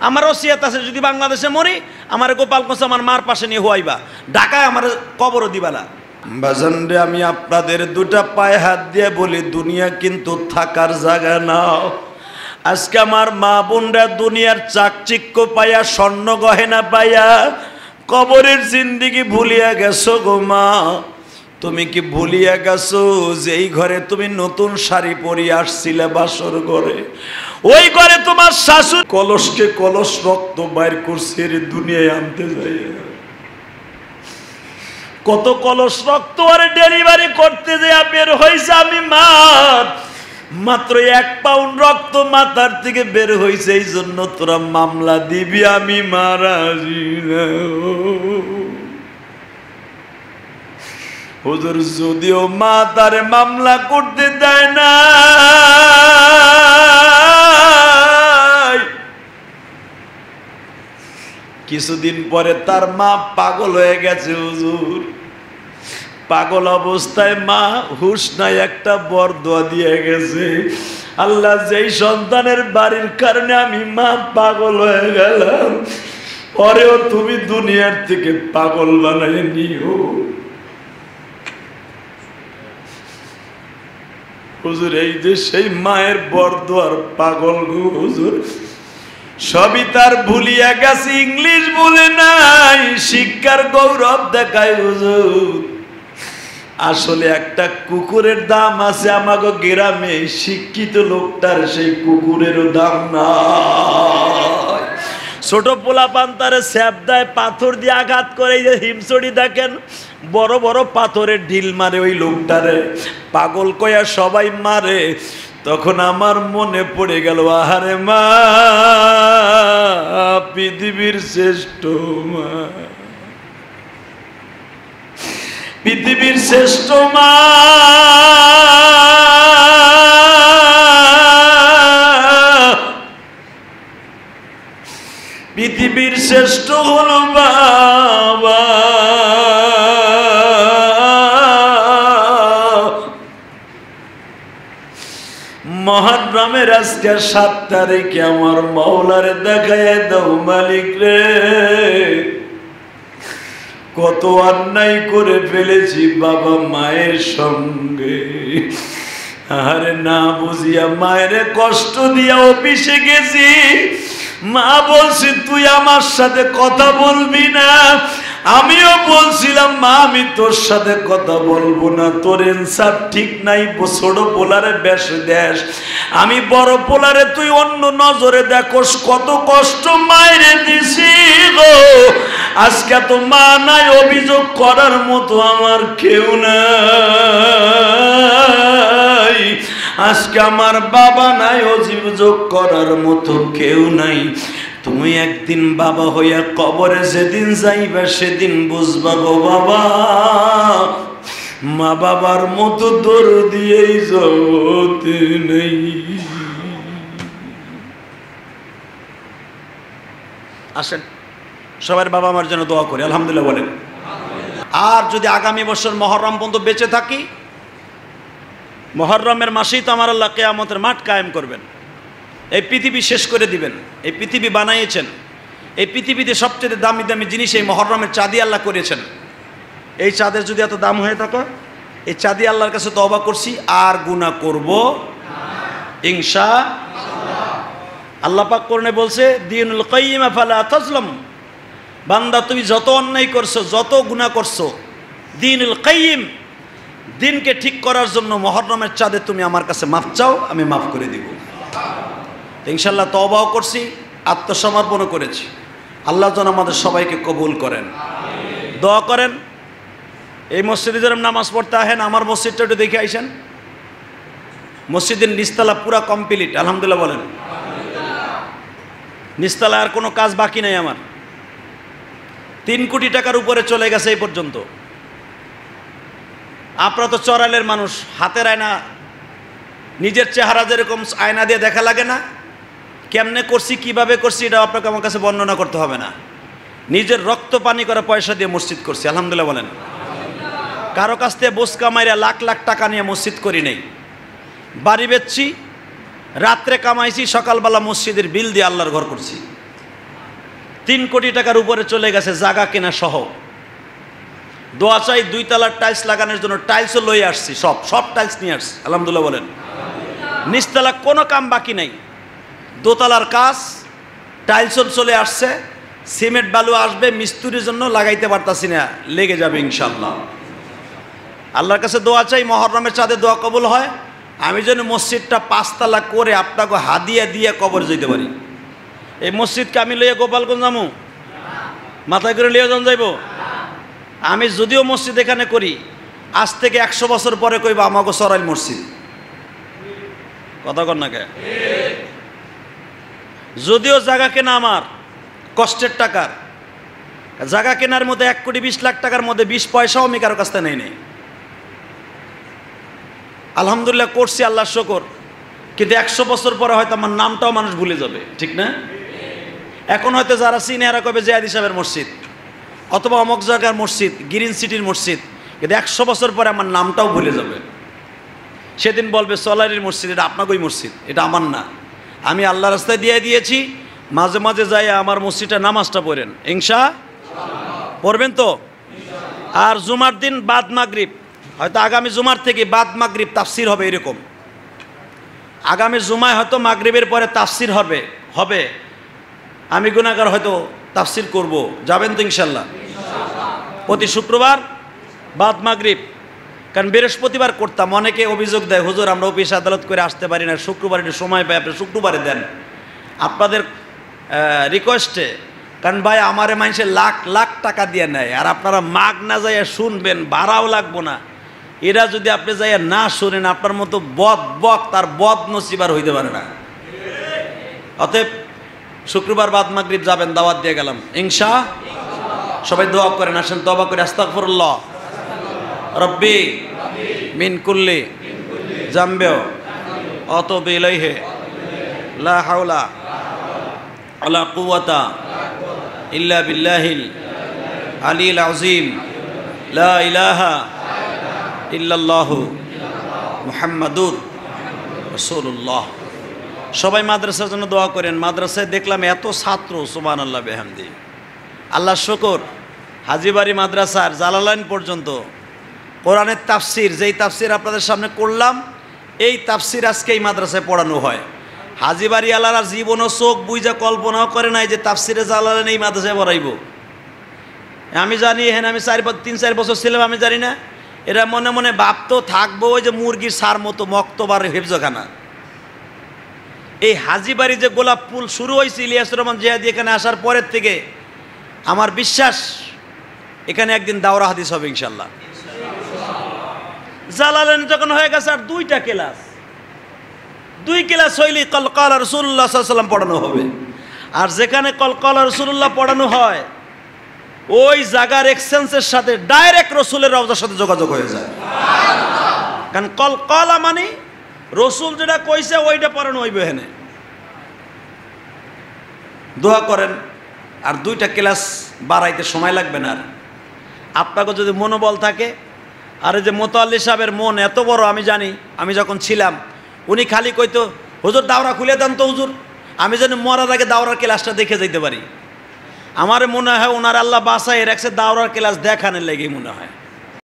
আমার ওসিয়ত আছে যদি বাংলাদেশে মরি আমার গোপালগঞ্জ আমার মার পাশে নিয়ে হওয়াইবা, ঢাকায় আমার কবরও দিবা না। বাজান রে, আমি আপনাদের দুটা পায়ে হাত দিয়ে বলি, দুনিয়া কিন্তু থাকার জায়গা নাও। আজকে আমার মা বোনরা দুনিয়ার চাকচিক্য পাইয়া, স্বর্ণ গহেনা পাইয়া কবরের জিন্দিগি ভুলিয়া গেছো গো মা। তুমি কি ভুলিয়া গেছো যে এই ঘরে তুমি নতুন শাড়ি পরিয়ে আসছিলে বাসর ঘরে? ওই ঘরে তোমার শাশুড়ি কলসকে কলস রক্ত বাইর করছে রে দুনিয়ায় আনতে যাই। কত কলস রক্ত আরে ডেলিভারি করতে যে বের হয়েছে। আমি মাত্র 1 পাউন্ড রক্ত মাথার থেকে বের হয়েছে, এই জন্য তোরা মামলা দিবি, আমি মারা হুজুর। যদিও মা তারে মামলা করতে দেয় না, কিছুদিন পরে তার মা পাগল হয়ে গেছে হুজুর। পাগল অবস্থায় মা হুশ নাই একটা বরদোয়া দিয়ে গেছে, আল্লাহ যেই সন্তানের বাড়ির কারণে আমি মা পাগল হয়ে গেলাম, পরেও তুমি দুনিয়ার থেকে পাগল বানায় নিও। হুজুর, এই যে সেই মায়ের বরদোয়ার পাগল গো হুজুর, সবই তার ভুলিয়া গেছে, ইংলিশ বলে নাই, শিক্ষার গৌরব দেখায় হুজুর। আসলে একটা কুকুরের দাম আছে আমাগো গ্রামে, শিক্ষিত লোকটার সেই কুকুরেরও দাম নাই। ছোট পোলা পান্তারে স্যাপ দেয়, পাথর দিয়ে আঘাত করে, এই যে হিমসড়ি দেখেন বড় বড় পাথরের ঢিল মারে ওই লোকটারে, পাগল কয়া সবাই মারে। তখন আমার মনে পড়ে গেল, আহারে মা পৃথিবীর শ্রেষ্ঠ মা, পৃথিবীর শ্রেষ্ঠ মা, পৃথিবীর শ্রেষ্ঠ হলো বাবা। মুহররমের আজকে 7 তারিখে আমার মাওলারে দেখায় দাও মালিক রে, কত অন্যায় করে ফেলেছি বাবা মায়ের সঙ্গে। আরে না বুঝিয়া মায়ের কষ্ট দিয়া অফিসে গেছি, মা বলছি তুই আমার সাথে কথা বলবি না, আমিও বলছিলাম মা আমি তোর সাথে কথা বলবো না, তোর ইনসাফ ঠিক নাই, ছোট পোলারে বেশ দেশ, আমি বড় পোলারে তুই অন্য নজরে দেখোস, কত কষ্ট মায়েরে দিছি গো। আজকে তো মা নাই, অভিযোগ করার মতো আমার কেউ নাই, আজকে আমার বাবা নাই, অভিযোগ করার মতো কেউ নাই। তুমি একদিন বাবা হইয়া কবরে যেদিন যাইবা সেদিন বুঝবা গো বাবা, মা বাবার মতো দরদি এই জগতে নেই। আসেন সবার বাবা মার জন্য দোয়া করি, আলহামদুলিল্লাহ বলেন। আর যদি আগামী বছর মুহররম পর্যন্ত বেঁচে থাকি, মুহররমের মাসেই তো আমার আল্লাহ কিয়ামতের মাঠ কায়েম করবেন, এই পৃথিবী শেষ করে দিবেন। এই পৃথিবী বানাইয়েছেন, এই পৃথিবীতে সবচেয়ে দামি দামি জিনিস এই মুহররমের চাঁদি আল্লাহ করেছেন। এই চাঁদের যদি এত দাম হয়ে থাকে, এই চাঁদি আল্লাহর কাছে তওবা করছি আর গুনাহ করব ইনশাআল্লাহ। আল্লাহ পাক কোরআনে বলছে দীনুল কাইয়্যিম ফালা তাজলাম, বান্দা তুমি যত অন্যায় করছো, যত গুনাহ করছো, দীনুল কাইয়্যিম, দিনকে ঠিক করার জন্য মুহররমের চাঁদে তুমি আমার কাছে মাফ চাও, আমি মাফ করে দিব। ইনশাআল্লাহ তওবাও করছি, আত্মসমর্পণও করেছি। আল্লাহ যেন আমাদের সবাইকে কবুল করেন, দোয়া করেন। এই মসজিদে যেরকম নামাজ পড়তে আহেন, আমার মসজিদটা একটু দেখে আইসেন। মসজিদের নিচতলা পুরা কমপ্লিট, আলহামদুলিল্লাহ বলেন। নিচতলা আর কোনো কাজ বাকি নাই আমার। 3 কোটি টাকার উপরে চলে গেছে এই পর্যন্ত। আপনারা তো চরালের মানুষ, হাতের আয়না, নিজের চেহারা যেরকম আয়না দিয়ে দেখা লাগে না, কেমনে করছি কিভাবে করছি এটা আপনাকে আমার কাছে বর্ণনা করতে হবে না। নিজের রক্ত পানি করা পয়সা দিয়ে মসজিদ করছি, আলহামদুলিল্লাহ বলেন। কারো কাছ থেকে বোসকা মাইরা লাখ লাখ টাকা নিয়ে মসজিদ করি নেই। বাড়ি বেচছি, রাত্রে কামাইছি, সকালবেলা মসজিদের বিল দিয়ে আল্লাহর ঘর করছি। 3 কোটি টাকার উপরে চলে গেছে জায়গা কেনা সহ। দোয়া চাই 2 তলার টাইলস লাগানোর জন্য, টাইলসও লয়ে আসছি, সব টাইলস নিয়ে আসছি, আলহামদুলিল্লাহ বলেন। নিচতলা কোনো কাম বাকি নাই, দোতলার কাজ, টাইলসও চলে আসছে, সিমেন্ট বালু আসবে, মিস্ত্রির জন্য লাগাইতে পারতাছি না, লেগে যাবে ইনশাআল্লাহ। আল্লাহর কাছে দোয়া চাই মুহররমের চাঁদে দোয়া কবুল হয়, আমি যেন মসজিদটা 5 তলা করে আপনাকে হাদিয়া দিয়ে কবর যেতে পারি। এই মসজিদকে আমি লইয়া গোপালগঞ্জ যাবো, মাথায় করে লিয়ে যান যাইব? আমি যদিও মসজিদ এখানে করি, আজ থেকে 100 বছর পরে কইব আমাকে সরাইল মসজিদ, কথা কর না কে? যদিও জায়গা কেনা আমার কষ্টের টাকার, জায়গা কেনার মধ্যে 1 কোটি 20 লাখ টাকার মধ্যে 20 পয়সাও আমি কারো কাছ থেকে নেই। আলহামদুলিল্লাহ করছি, আল্লাহর শুকর। কিন্তু 100 বছর পরে হয়তো আমার নামটাও মানুষ ভুলে যাবে, ঠিক না? এখন হয়তো যারা চিনে এরা কবে জিয়াদি সাহেবের মসজিদ অথবা অমুক জায়গার মসজিদ, গ্রিন সিটির মসজিদ, কিন্তু 100 বছর পরে আমার নামটাও ভুলে যাবে। সেদিন বলবে সলারির মসজিদ, এটা আপনাকেই মসজিদ, এটা আমার না, আমি আল্লাহ রাস্তায় দিয়ে দিয়েছি। মাঝে মাঝে যাই আমার মসজিদে নামাজটা পড়েন, পড়বেন তো। আর জুমার দিন বাদ মাগরিব, হয়তো আগামী জুমার থেকে বাদ মাগরিব তাফসির হবে, এরকম আগামী জুমায় হয়তো মাগরিবের পরে তাফসির হবে। আমি গুনাহগার হয়তো তাফসির করব, যাবেন তো ইনশাল্লাহ? প্রতি শুক্রবার বাদ মাগরিব, কারণ বৃহস্পতিবার করতাম, অনেকে অভিযোগ দেয় হুজুর আমরা অফিস আদালত করে আসতে পারি না, শুক্রবার একটু সময় পাই, আপনি শুক্রবারে দেন। আপনাদের রিকোয়েস্টে, কারণ ভাই আমারে মানুষের লাখ লাখ টাকা দিয়ে নেয়, আর আপনারা মাগ না যাইয়া শুনবেন, ভাড়াও লাগবো না। এরা যদি আপনি যাইয়া না শুনেন, আপনার মতো বক তার বদ নসিবার হইতে পারে না। অতএব শুক্রবার বাদ মাগরিব যাবেন, দাওয়াত দিয়ে গেলাম সবাই দোয়া করেন, আসেন তওবা করে আস্তাগফিরুল্লাহ রব্বি মিন কুল্লি জামবে আতুবু ইলাইহি লা হাওলা ওয়ালা কুওয়াতা ইল্লা বিল্লাহিল আলিয়্যিল আযীম লা ইলাহা ইল্লাল্লাহু মুহাম্মাদুর রাসূলুল্লাহ। সবাই মাদ্রাসার জন্য দোয়া করেন। মাদ্রাসায় দেখলাম এত ছাত্র, সুবহানাল্লাহ বিহামদি, আল্লাহ শুকর। হাজীবাড়ি মাদ্রাসার জালালাইন পর্যন্ত কোরআনের তাফসির, যেই তাফসির আপনাদের সামনে করলাম, এই তাফসির আজকে এই মাদ্রাসায় পড়ানো হয়। হাজীবাড়ি আলারা জীবনও চোখ বুঝা কল্পনাও করে নাই যে তাফসিরে জালালাইন এই মাদ্রাসায় পড়াইব। আমি জানি এখানে আমি 3-4 বছর ছিলাম, আমি জানি না, এরা মনে মনে ভাবতো থাকবো ওই যে মুরগির সার মতো মক্তবার হেফজখানা। এই হাজীবাড়ি যে গোলাপ ফুল শুরু হয়েছে ইলিয়াসুর রহমান জিহাদি এখানে আসার পরের থেকে, আমার বিশ্বাস এখানে একদিন দাওরা হাদিস হবে ইনশাল্লাহ। জালালাইন যখন হয়ে গেছে আর 2টা ক্লাস, 2 ক্লাস হইলেই কলকালা রাসূলুল্লাহ সাল্লাল্লাহু আলাইহি ওয়াসাল্লাম পড়ানো হবে। আর যেখানে কলকালা রাসূলুল্লাহ পড়ানো হয়, ওই জায়গার এক্সচেঞ্জের সাথে ডাইরেক্ট রসুলের রওজার সাথে যোগাযোগ হয়ে যায়। কারণ কলকালা মানে রসুল যেটা কইছে ওইটা পড়ানো হইবে। এখানে দোয়া করেন, আর 2টা ক্লাস বাড়াইতে সময় লাগবে না। আর আপনাকে যদি মনোবল থাকে, আর এই যে মোতাল্লি সাহেবের মন এত বড়, আমি জানি, আমি যখন ছিলাম উনি খালি কইতো হুজুর দাওরা খুলে দেন তো হুজুর, আমি যেন মরার আগে দাওরার ক্লাসটা দেখে যাইতে পারি। আমার মনে হয় ওনার আল্লাহ বাসায় রাখছে দাওরার ক্লাস দেখানোর লেগেই মনে হয়।